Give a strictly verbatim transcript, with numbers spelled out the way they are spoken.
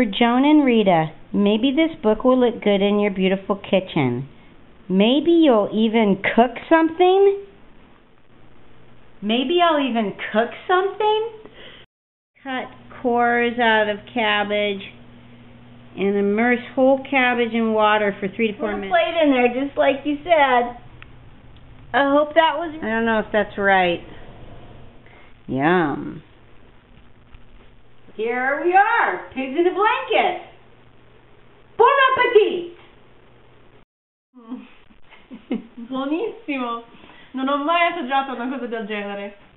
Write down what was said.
For Joan and Rita, maybe this book will look good in your beautiful kitchen. Maybe you'll even cook something? Maybe I'll even cook something? Cut cores out of cabbage and immerse whole cabbage in water for three to four minutes. Put a plate in there just like you said. I hope that was... I don't know if that's right. Yum. Here we are, pigs in a blanket. Buon appetito! Buonissimo! Non ho mai assaggiato una cosa del genere.